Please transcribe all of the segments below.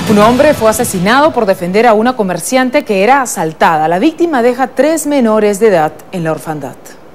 Un hombre fue asesinado por defender a una comerciante que era asaltada. La víctima deja 3 menores de edad en la orfandad.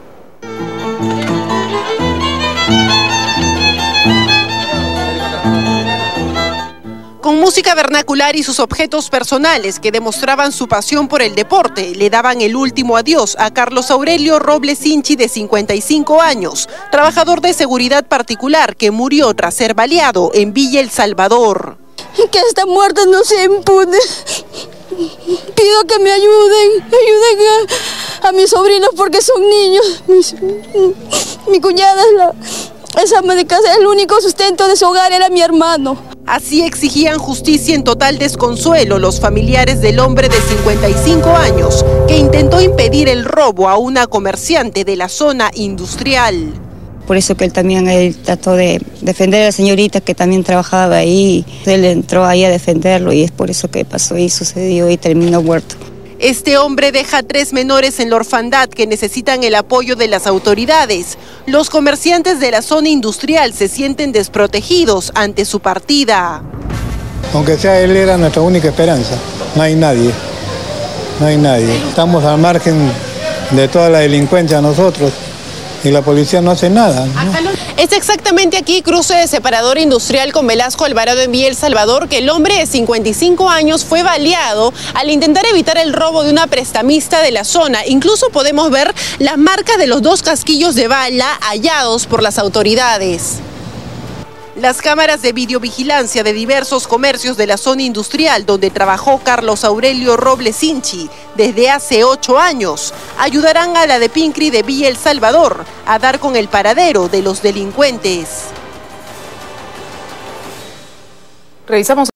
Con música vernacular y sus objetos personales que demostraban su pasión por el deporte, le daban el último adiós a Carlos Aurelio Robles Sinchi, de 55 años, trabajador de seguridad particular que murió tras ser baleado en Villa El Salvador. Que esta muerte no se impune. Pido que me ayuden a mis sobrinos porque son niños. Mi cuñada es ama de casa, el único sustento de su hogar era mi hermano. Así exigían justicia en total desconsuelo los familiares del hombre de 55 años que intentó impedir el robo a una comerciante de la zona industrial. Por eso que él trató de defender a la señorita que también trabajaba ahí. Él entró ahí a defenderlo y es por eso que pasó y sucedió y terminó muerto. Este hombre deja 3 menores en la orfandad que necesitan el apoyo de las autoridades. Los comerciantes de la zona industrial se sienten desprotegidos ante su partida. Aunque sea él, era nuestra única esperanza. No hay nadie. Estamos al margen de toda la delincuencia nosotros y la policía no hace nada, ¿no? Es exactamente aquí, cruce de separador industrial con Velasco Alvarado en Villa El Salvador, que el hombre de 55 años fue baleado al intentar evitar el robo de una prestamista de la zona. Incluso podemos ver las marcas de los 2 casquillos de bala hallados por las autoridades. Las cámaras de videovigilancia de diversos comercios de la zona industrial donde trabajó Carlos Aurelio Robles Sinchi desde hace 8 años ayudarán a la de Pincri de Villa El Salvador a dar con el paradero de los delincuentes. Revisamos